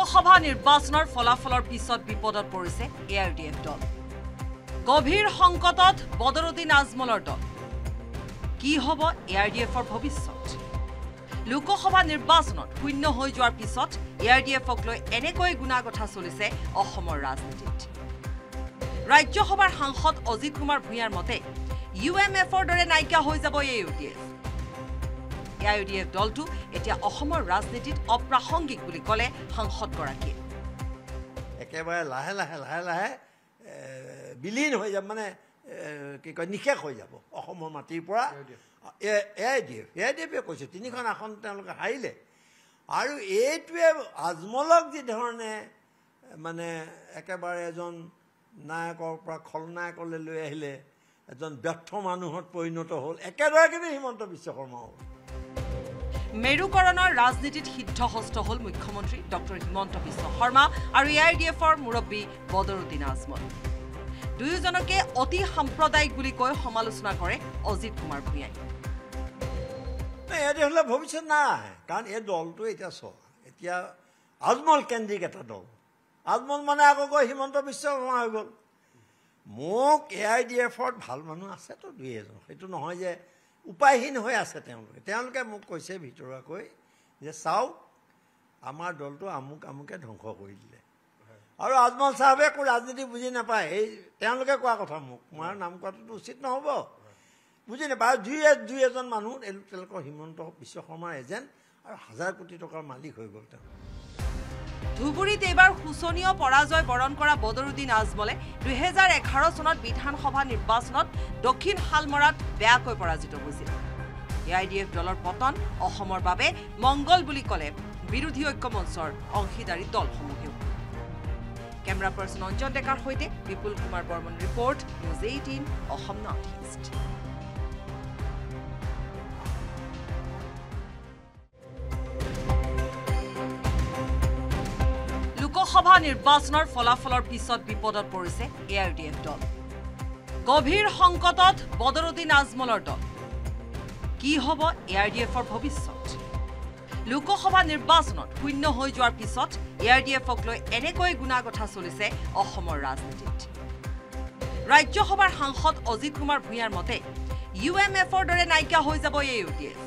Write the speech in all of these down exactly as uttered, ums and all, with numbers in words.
লোকসভা নিৰ্বাচনৰ ফলাফলৰ পিছত বিপদত পৰিছে A I U D F দল গভীৰ সংকটত বদৰুদ্দিন আজমলৰ দল কি হ'ব এ আই ইউ ডি এফৰ ভৱিষ্যত লোকসভা নিৰ্বাচনত শূন্য হৈ যোৱাৰ পিছত এ আই ইউ ডি এফক লৈ এনেকৈ গুণাগঠা চলিছে অসমৰ ৰাজনীতিত ৰাজ্যসভাৰ সাংসদ অজিত কুমাৰ ভূঞাৰ মতে ইউ এম এফৰ দৰে নাইকিয়া হৈ যাব A I U D F A I U D F দলটো এতিয়া অসমৰ ৰাজনীতিত অপ্ৰাসংগিক বুলি ক'লে সাংসদগৰাকীয়ে একেবাৰে লাহে লাহে লাহে লাহে বিলীন হৈ যাব মানে কি কয় নিশেষ হৈ যাব অসমৰ মাটিৰ পৰা A I D F A I D এফে কৈছে তিনিখন আসন তেওঁলোকে হাৰিলে আৰু এইটোৱে আজমলক যি ধৰণে মানে একেবাৰে এজন নায়কৰ পৰা খলনায়কলৈ লৈ আহিলে এজন ব্যৰ্থ মানুহত পৰিণত হ'ল একেদৰে কিন্তু হিমন্ত বিশ্ব শৰ্মা হ'ল মেৰুকৰণৰ ৰাজনীতিত সিদ্ধহস্ত হ'ল মুখ্যমন্ত্ৰী ডক্টৰ হিমন্ত বিশ্ব শৰ্মা আৰু এ আই ইউ ডি এফৰ মুৰব্বী বদৰুদ্দিন আজমল দুয়োজনকে অতি সাম্প্ৰদায়িক বুলি কৈ সমালোচনা কৰে অজিত কুমাৰ ভূঞাই এয়া হ'লে ভৱিষ্যত নাই কাৰণ এই দলটো এতিয়া চ এতিয়া আজমল কেন্দ্ৰিক এটা দল আজমল মানে আকৌ গৈ হিমন্ত বিশ্ব শৰ্মা হৈ গ'ল মোক এ আই ডি এফত ভাল মানুহ আছেতো দুই এজন সেইটো নহয় যে উপায়হীন হৈ আছে তেওঁলোকে তেওঁলোকে মোক কৈছে ভিতৰুৱাকৈ যে চাওক আমাৰ দলটো আমুক আমুকে ধ্বংস কৰি দিলে আৰু আজমল চাহাবে একো ৰাজনীতি বুজি নাপায় এই তেওঁলোকে কোৱা কথা মোক মই নাম কোৱাটোতো উচিত নহ'ব বুজি নাপায় দুই দুই এজন মানুহ তেওঁলোকৰ হিমন্ত বিশ্ব শৰ্মাৰ এজেণ্ট আৰু হাজাৰ কোটি টকাৰ মালিক হৈ গ'ল তেওঁ ধুবুৰীত এইবাৰ শোচনীয় পৰাজয় বৰণ কৰা বদৰুদ্দিন আজমলে দুহেজাৰ এঘাৰ চনত বিধানসভা নিৰ্বাচনত দক্ষিণ শালমৰাত বেয়াকৈ পৰাজিত হৈছিল এ আই ডি এফ দলৰ পতন অসমৰ বাবে মংগল বুলি ক'লে বিৰোধী ঐক্য মঞ্চৰ অংশীদাৰী দলসমূহেও কেমেৰা পাৰ্চন অঞ্জন ডেকাৰ সৈতে Bipul Kumar Barman report news eighteen Assam north east লোকসভা নিৰ্বাচনৰ ফলাফলৰ পিছত বিপদত পৰিছে A I U D F দল গভীৰ সংকটত বদৰুদ্দিন আজমলৰ দল কি হ'ব এ আই ইউ ডি এফৰ ভৱিষ্যত লোকসভা নিৰ্বাচনত শূন্য হৈ যোৱাৰ পিছত এ আই ইউ ডি এফক লৈ এনেকৈ গুণাগঠা চলিছে অসমৰ ৰাজনীতিত ৰাজ্যসভাৰ সাংসদ অজিত কুমাৰ ভূঞাৰ মতে ইউ এম এফৰ দৰে নাইকিয়া হৈ যাব A I U D F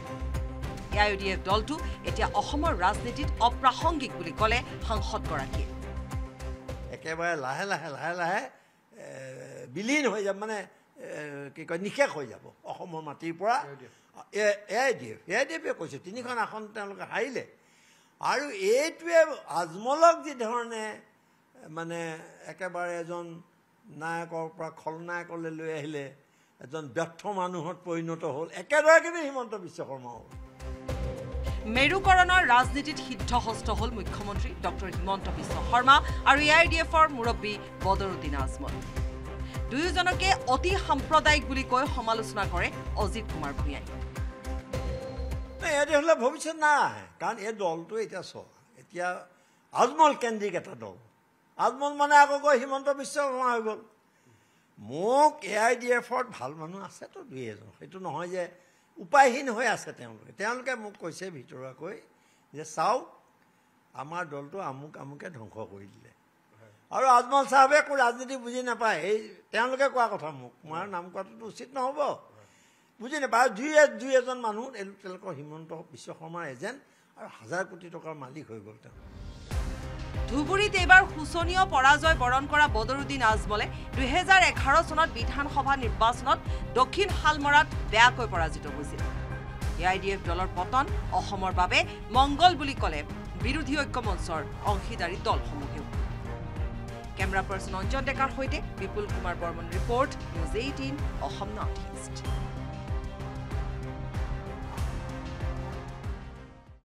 A I U D F দলটো এতিয়া অসমৰ ৰাজনীতিত অপ্ৰাসংগিক বুলি ক'লে সাংসদগৰাকীয়ে একেবাৰে লাহে লাহে লাহে লাহে বিলীন হৈ যাব মানে কি কয় নিশেষ হৈ যাব অসমৰ মাটিৰ পৰা A I D F A I D এফে কৈছে তিনিখন আসন তেওঁলোকে হাৰিলে আৰু এইটোৱে আজমলক যি ধৰণে মানে একেবাৰে এজন নায়কৰ পৰা খলনায়কলৈ লৈ আহিলে এজন ব্যৰ্থ মানুহত পৰিণত হ'ল একেদৰে কিন্তু হিমন্ত বিশ্ব শৰ্মা হ'ল মেৰুকৰণৰ ৰাজনীতিত সিদ্ধহস্ত হ'ল মুখ্যমন্ত্ৰী ডক্টৰ হিমন্ত বিশ্ব শৰ্মা আৰু এ আই ইউ ডি এফৰ মুৰব্বী বদৰুদ্দিন আজমল দুয়োজনকে অতি সাম্প্ৰদায়িক বুলি কৈ সমালোচনা কৰে অজিত কুমাৰ ভূঞাই এয়া হ'লে ভৱিষ্যত নাই কাৰণ এই দলটো এতিয়া চ এতিয়া আজমল কেন্দ্ৰিক এটা দল আজমল মানে আকৌ গৈ হিমন্ত বিশ্ব শৰ্মা হৈ গ'ল মোক এ আই ডি এফত ভাল মানুহ আছেতো দুই এজন সেইটো নহয় যে উপায়হীন হৈ আছে তেওঁলোকে তেওঁলোকে মোক কৈছে ভিতৰুৱাকৈ যে চাওক আমাৰ দলটো আমুক আমুকে ধ্বংস কৰি দিলে আৰু আজমল চাহাবে একো ৰাজনীতি বুজি নাপায় এই তেওঁলোকে কোৱা কথা মোক মই নাম কোৱাটোতো উচিত নহ'ব বুজি নাপায় দুই দুই এজন মানুহ তেওঁলোকৰ হিমন্ত বিশ্ব শৰ্মাৰ এজেণ্ট আৰু হাজাৰ কোটি টকাৰ মালিক হৈ গ'ল তেওঁ ধুবুৰীত এইবাৰ শোচনীয় পৰাজয় বৰণ কৰা বদৰুদ্দিন আজমলে দুহেজাৰ এঘাৰ চনত বিধানসভা নিৰ্বাচনত দক্ষিণ শালমৰাত বেয়াকৈ পৰাজিত হৈছিল এ আই ডি এফ দলৰ পতন অসমৰ বাবে মংগল বুলি ক'লে বিৰোধী ঐক্য মঞ্চৰ অংশীদাৰী দলসমূহেও কেমেৰা পাৰ্চন অঞ্জন ডেকাৰ সৈতে Bipul Kumar Barman report news eighteen Assam north east